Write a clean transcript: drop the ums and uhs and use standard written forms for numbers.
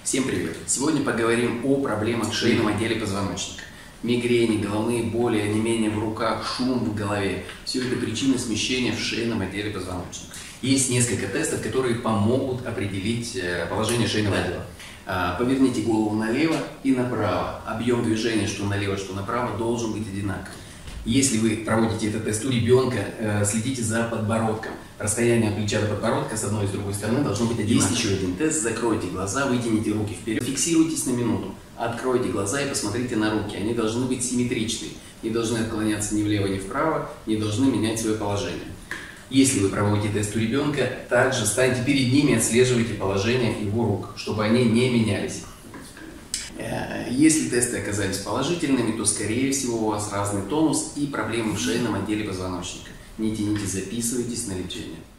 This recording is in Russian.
Всем привет! Сегодня поговорим о проблемах в шейном отделе позвоночника. Мигрени, головные боли, онемение в руках, шум в голове. Все это причины смещения в шейном отделе позвоночника. Есть несколько тестов, которые помогут определить положение шейного отдела. Поверните голову налево и направо. Объем движения что налево, что направо должен быть одинаковым. Если вы проводите этот тест у ребенка, следите за подбородком. Расстояние от плеча до подбородка с одной и с другой стороны должно быть одинаковым. Есть еще один тест. Закройте глаза, вытяните руки вперед, фиксируйтесь на минуту. Откройте глаза и посмотрите на руки. Они должны быть симметричны. Не должны отклоняться ни влево, ни вправо, не должны менять свое положение. Если вы проводите тест у ребенка, также станьте перед ними и отслеживайте положение его рук, чтобы они не менялись. Если тесты оказались положительными, то, скорее всего, у вас разный тонус и проблемы в шейном отделе позвоночника. Не тяните, записывайтесь на лечение.